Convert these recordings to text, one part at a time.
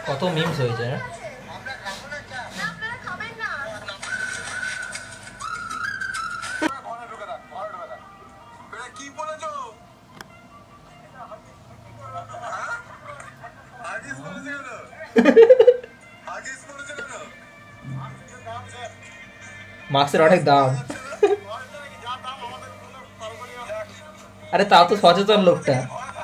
কত মিমস হয়েছে না। মাস্কের অনেক দাম। আরে তাও তো সচেতন লোকটা।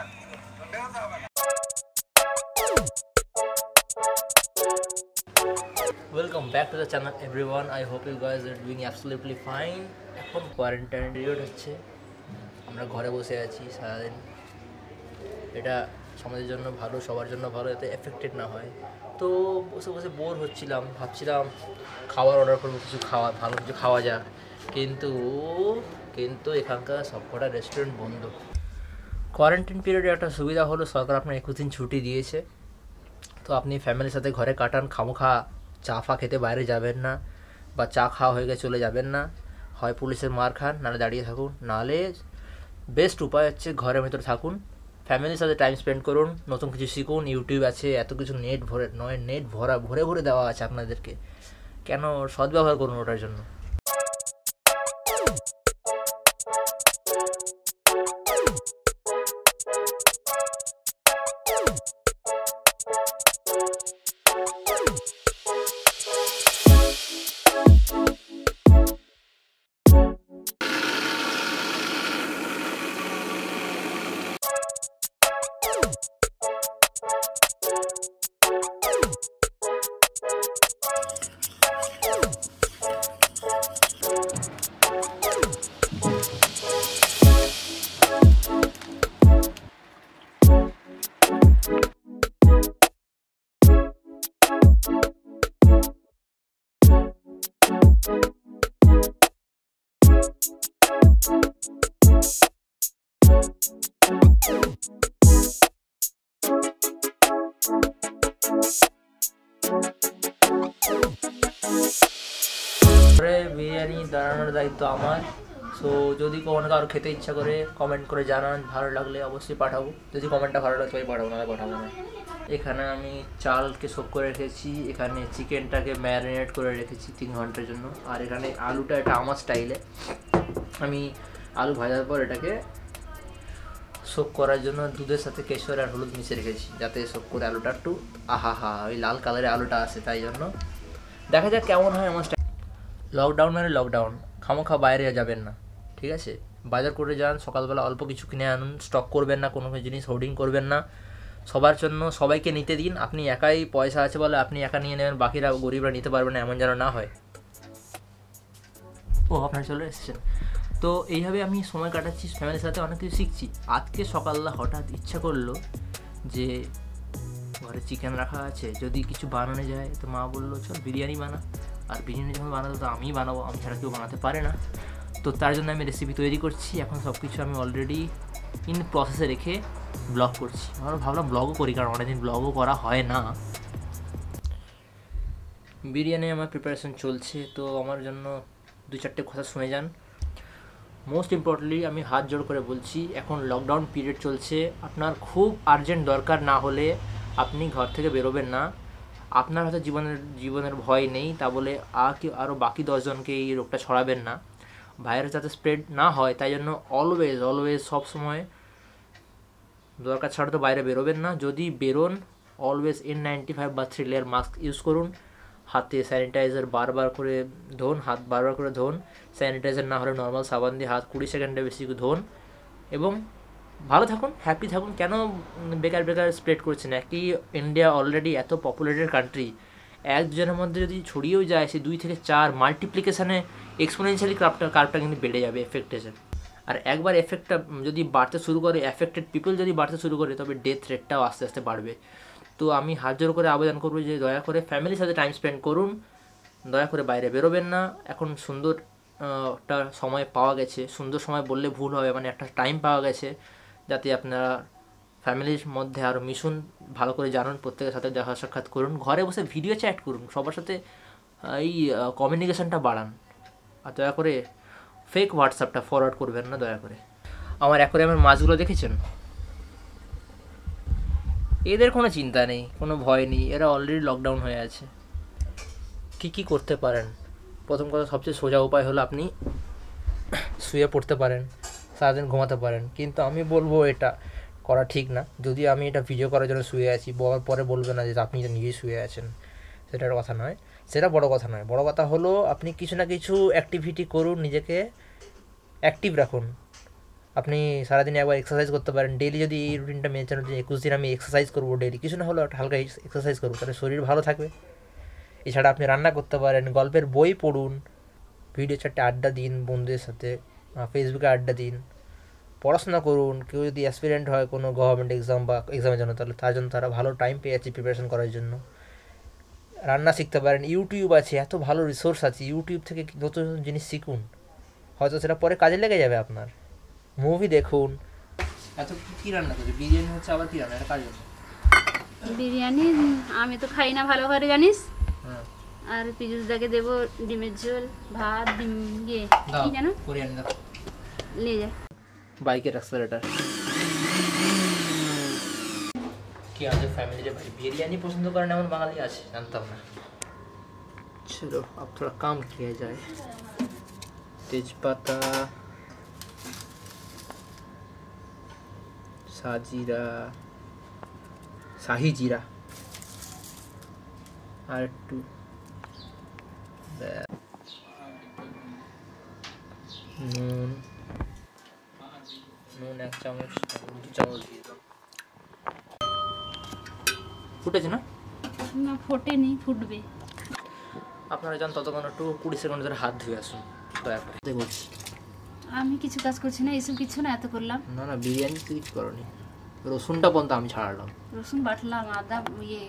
Welcome back to the channel everyone. I hope you guys are doing absolutely fine. এখন কোয়ারেন্টাইন পিরিয়ড হচ্ছে, আমরা ঘরে বসে আছি সারাদিন। এটা সমাজের জন্য ভালো, সবার জন্য ভালো, এতে এফেক্টেড না হয়। তো বসে বসে বোর হচ্ছিলাম, ভাবছিলাম খাবার অর্ডার করবো, কিছু ভালো কিছু খাওয়া যাক। কিন্তু এখানকার সবকটা রেস্টুরেন্ট বন্ধ। কোয়ারেন্টাইন পিরিয়ডে একটা সুবিধা হলো, সরকার আপনার 21 দিন ছুটি দিয়েছে। তো আপনি ফ্যামিলির সাথে ঘরে কাটান, খামোখা চা ফা খেতে বাইরে যাবেন না, বা চা খাওয়া হয়ে গেছে চলে যাবেন না। হয় পুলিশের মার খান, নাহলে দাঁড়িয়ে থাকুন, নাহলে বেস্ট উপায় হচ্ছে ঘরের ভেতরে থাকুন, ফ্যামিলির সাথে টাইম স্পেন্ড করুন, নতুন কিছু শিখুন। ইউটিউব আছে, এত কিছু নেট ভরে দেওয়া আছে আপনাদেরকে, কেন সদ্ব্যবহার করুন ওটার জন্য। বিরিয়ানি দাঁড়ানোর দায়িত্ব আমার। সো যদি কোনো কারো খেতে ইচ্ছা করে কমেন্ট করে জানান, ভালো লাগলে অবশ্যই পাঠাবো। যদি কমেন্টটা ভালো লাগে তবেই পাঠাবো, নাহলে পাঠাবো না। এখানে আমি চালকে সোক করে রেখেছি, এখানে চিকেনটাকে ম্যারিনেট করে রেখেছি 3 ঘন্টার জন্য। আর এখানে আলুটা, এটা আমার স্টাইলে, আমি আলু ভাজার পর এটাকে সোক করার জন্য দুধের সাথে কেশর আর হলুদ মিশিয়ে রেখেছি, যাতে সোক করে আলুটা একটু ওই লাল কালারের আলুটা আসে। তাই জন্য দেখা যাক কেমন হয় আমার স্টাইল। লকডাউন মানে লকডাউন, খামোখা বাইরে যাবেন না, ঠিক আছে? বাজার করে যান, সকালবেলা অল্প কিছু কিনে আনুন, স্টক করবেন না, কোনো জিনিস হোর্ডিং করবেন না। সবার জন্য সবাইকে নিতে দিন। আপনি একাই পয়সা আছে বলে আপনি একা নিয়ে নেবেন, বাকিরা গরিবরা নিতে পারবে না, এমন যেন না হয়। আপনারা চলে এসেছেন। তো এইভাবে আমি সময় কাটাচ্ছি, ফ্যামিলির সাথে অনেক কিছু শিখছি। আজকে সকালবেলা হঠাৎ ইচ্ছা করলো যে ঘরে চিকেন রাখা আছে, যদি কিছু বানানো যায়, তো মা বললো চল বিরিয়ানি বানা। আর বিরিয়ানি যখন বানাতো তো আমিই বানাবো, আমি ছাড়া কেউ বানাতে পারে না। তো তার জন্য আমি রেসিপি তৈরি করছি। এখন সব কিছু আমি অলরেডি ইন প্রসেসে রেখে ব্লগ করছি। আমরা ভাবলাম ব্লগও করি, কারণ অনেকদিন ব্লগও করা হয় না। বিরিয়ানি আমার প্রিপারেশন চলছে, তো আমার জন্য 2-4টে কথা শুনে যান। মোস্ট ইম্পর্টেন্টলি আমি হাত জোড় করে বলছি, এখন লকডাউন পিরিয়ড চলছে, আপনার খুব আর্জেন্ট দরকার না হলে আপনি ঘর থেকে বেরোবেন না। আপনার হয়তো জীবনের ভয় নেই, তা বলে আরও বাকি 10 জনকে এই রোগটা ছড়াবেন না। ভাইরাস যাতে স্প্রেড না হয়, তাই জন্য অলওয়েজ সবসময় দরকার ছাড়া তো বাইরে বেরোবেন না। যদি বেরোন, অলওয়েজ N95 বা 3 লেয়ার মাস্ক ইউজ করুন। হাতে স্যানিটাইজার বারবার করে ধোন, স্যানিটাইজার না হলে নর্মাল সাবান দিয়ে হাত 20 সেকেন্ডে বেশি ধোন। এবং ভালো থাকুন, হ্যাপি থাকুন। কেন বেকার স্প্রেড করছেন? একই ইন্ডিয়া অলরেডি এত পপুলেটেড কান্ট্রি, 1-2 জনের মধ্যে যদি ছড়িয়েও যায়, সে 2 থেকে 4 মাল্টিপ্লিকেশানে এক্সপোনেনশিয়ালি কার্ভটা কিন্তু বেড়ে যাবে এফেক্টেশন। আর একবার এফেক্টটা যদি বাড়তে শুরু করে, এফেক্টেড পিপল যদি বাড়তে শুরু করে, তবে ডেথ রেটটাও আস্তে আস্তে বাড়বে। তো আমি হাত জোর করে আবেদন করবো যে দয়া করে ফ্যামিলির সাথে টাইম স্পেন্ড করুন, দয়া করে বাইরে বেরোবেন না। এখন সুন্দর একটা সময় পাওয়া গেছে, সুন্দর সময় বললে ভুল হবে, মানে একটা টাইম পাওয়া গেছে যাতে আপনারা ফ্যামিলির মধ্যে আরও মিশুন, ভালো করে জানুন, প্রত্যেকের সাথে দেখা সাক্ষাৎ করুন, ঘরে বসে ভিডিও চ্যাট করুন, সবার সাথে এই কমিউনিকেশনটা বাড়ান। আর দয়া করে ফেক হোয়াটসঅ্যাপটা ফরওয়ার্ড করবেন না দয়া করে। আমার অ্যাকোয়ারিয়ামের মাছগুলো দেখেছেন? এদের কোনো চিন্তা নেই, কোনো ভয় নেই, এরা অলরেডি লকডাউন হয়ে আছে। কি করতে পারেন? প্রথম কথা, সবচেয়ে সোজা উপায় হলো আপনি শুয়ে পড়তে পারেন, সারাদিন ঘুমাতে পারেন। কিন্তু আমি বলবো এটা করা ঠিক না। যদি আমি এটা ভিডিও করার জন্য শুয়ে আছি, পরে বলবে না যে আপনি নিজেই শুয়ে আছেন, সেটার কথা নয়, সেটা বড় কথা নয়। বড় কথা হলো আপনি কিছু না কিছু অ্যাক্টিভিটি করুন, নিজেকে অ্যাক্টিভ রাখুন। আপনি সারাদিন একবার এক্সারসাইজ করতে পারেন। ডেলি যদি এই রুটিনটা মেনে চলেন যে 21 দিন আমি এক্সারসাইজ করবো, ডেলি কিছু না হলেও একটা হালকা এক্সারসাইজ করবো, তাহলে শরীর ভালো থাকবে। এছাড়া আপনি রান্না করতে পারেন, গল্পের বই পড়ুন, ভিডিও চ্যাটে আড্ডা দিন, বন্ধুদের সাথে ফেসবুকে আড্ডা দিন, পড়াশোনা করুন। কেউ যদি অ্যাসপিরেন্ট হয় কোনো গভর্নমেন্ট এক্সাম বা এক্সামের জন্য, তাহলে তার জন্য তারা ভালো টাইম পেয়ে যাচ্ছে প্রিপারেশন করার জন্য। রান্না শিখতে পারেন, ইউটিউব আছে, এত ভালো রিসোর্স আছে, ইউটিউব থেকে নতুন নতুন জিনিস শিখুন, হয়তো সেটা পরে কাজে লেগে যাবে আপনার। মুভি দেখুন। এত কী রান্না করছে? বিরিয়ানি হচ্ছে, আবার কী রান্না? এটা কার জন্য? বিরিয়ানি আমি তো খাই না ভালো করে, জানিস। হ্যাঁ, আর পিজুস দাকে দেবো ডিমের ঝোল, ভাত, ডিম ইয়ে কি জানো, কোরিয়ান দাও, নিয়ে যা। বাইকের অ্যাক্সেলারেটর। কি আমাদের ফ্যামিলিতে বিরিয়ানি পছন্দ করেন এমন বাঙালি আছে? জানতাম না। চলো अब थोड़ा काम किया जाए। तेजपाता, साजीरा, शाही जीरा আর একটু নুন, নুন 1 চামচ, 2 চামচ দিয়ে দাও। ফুটেছে না? না ফোটেনি, ফুটবে। আপনারা যান ততক্ষণ একটু 20 সেকেন্ড ধরে হাত ধুয়ে আসুন দয়া করে। বলছি আমি কিছু কাজ করছি না, এসব কিছু না, এত করলাম না। না বিরিয়ানি তো কিছু করনি, রসুনটা পর্যন্ত আমি ছাড়ালাম। রসুন বাটলাম, আদা ইয়ে।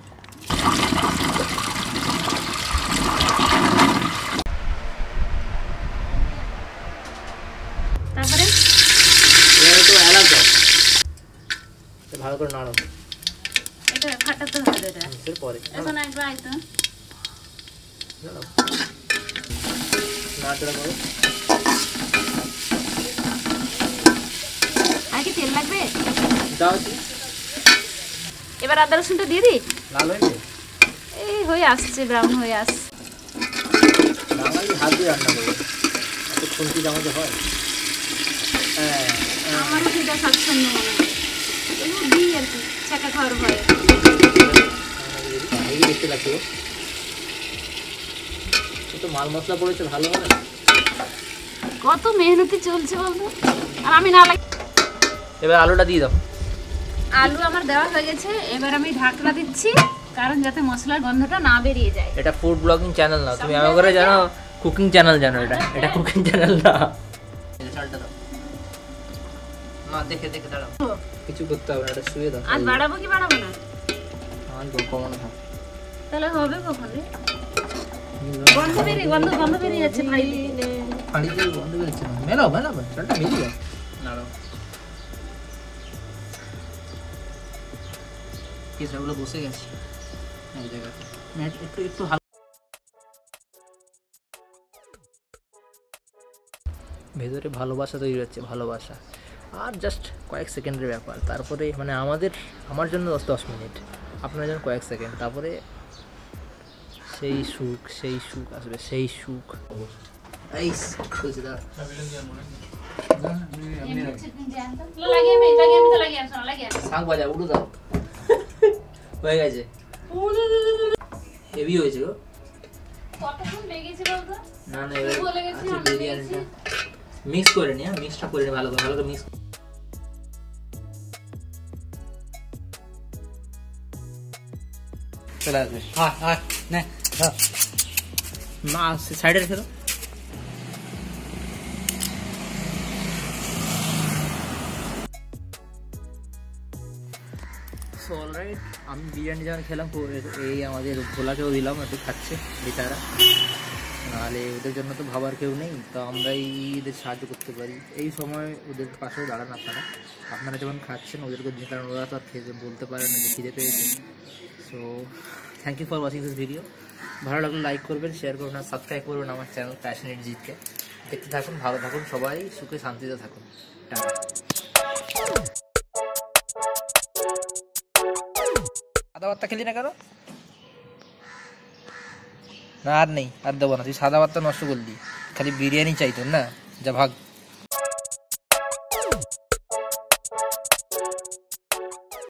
তারপরে এবারে তো এলাচ দাও, ভালো করে নাড়ো। এটা ফাটাতে হবে, এটা এরপরে এখন একবার আইতো নাড়াচাড়া করো। আর কি তেল লাগবে? দাও। এবার আদা রসুনটা দিয়ে দিই। লাল হয়েছে? এই হয়ে আসছে, ব্রাউন হয়ে আসছে। বাঙালি হাত দিয়ে রান্না করবে, এত খুন্তি চামচে হয়? হ্যাঁ, আমারও সেটা স্বাচ্ছন্দ্য মনে হয়, এগুলো দিই আর কি, ছাকা খাওয়ার ভয়ে। এই দেখতে লাগছে তো মাল মশলা পড়েছে, ভালো হবে। কত মেহনতি চলছে বলতো, আর আমি না লাগে। এবার আলুটা দিয়ে দাও। আলু আমার দেওয়া হয়ে গেছে, এবার আমি ঢাকনা দিচ্ছি, কারণ যাতে মশলার গন্ধটা না বেরিয়ে যায়। এটা ফুড ব্লগিং চ্যানেল না, তুমি আমার করে জানো কুকিং চ্যানেল জানো, এটা কুকিং চ্যানেল না। চালটা দাও মা, দেখে দেখে দাঁড়াও, কিছু করতে হবে না, এটা শুয়ে দাও। আজ বাড়াবো কি বাড়াবো না? আর কমানো থাক, তাহলে হবে কখন রে? গন্ধ বেরিয়ে যাচ্ছে ভাইলে। হাঁড়িতে বন্ধ বেরোচ্ছে না, মেলাও চালটা বেরিয়ে যাও। নাড়াও, কেঁচাগুলো বসে গেছে এক জায়গাতে, একটু ভেতরে ভালোবাসা তৈরি হচ্ছে, ভালোবাসা। আর জাস্ট কয়েক সেকেন্ডের ব্যাপার, তারপরে মানে আমার জন্য 10 মিনিট, আপনার জন্য কয়েক সেকেন্ড, তারপরে সেই সুখ আসবে, সেই সুখ। শাক বাজা উড়ু দাও, হয়ে গেছে, হেভি হয়েছে গো। না এবার বিরিয়ানিটা মিক্স করে নি, মিক্সটা করে নি ভালো করে মিক্স। চলে আসবে, না সাইডে রেখে দাও। অলরাইট, আমি বিরিয়ানি যখন খেলাম, এই আমাদের ভোলাকেও দিলাম, একটু খাচ্ছে বেচারা, নাহলে ওদের জন্য তো ভাবার কেউ নেই, তো আমরাই এদের সাহায্য করতে পারি। এই সময় ওদের পাশেও দাঁড়ান আপনারা যখন খাচ্ছেন ওদেরকে দিন, কারণ ওরা তো আর খেতে বলতে পারে না যে খিদে পেয়েছে। So thank you for watching this video. ভালো লাগলে লাইক করবেন, শেয়ার করবেন আর সাবস্ক্রাইব করবেন আমার চ্যানেল প্যাশনেট জিতকে। দেখতে থাকুন, ভালো থাকুন, সবাই সুখে শান্তিতে থাকুন। টাটা। সাদা ভাতটা খেলি না কেন? না আর নেই, আর দেবো না, তুই সাদা ভাতটা নষ্ট করলি, খালি বিরিয়ানি চাই তোর না, যা ভাগ।